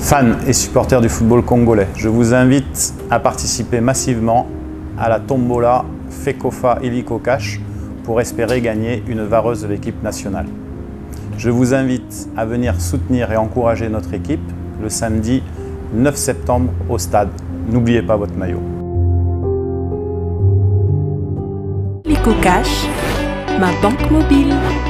Fans et supporters du football congolais, je vous invite à participer massivement à la tombola Fekofa Illiko Cash pour espérer gagner une vareuse de l'équipe nationale. Je vous invite à venir soutenir et encourager notre équipe le samedi 9 septembre au stade. N'oubliez pas votre maillot. Illiko Cash, ma banque mobile.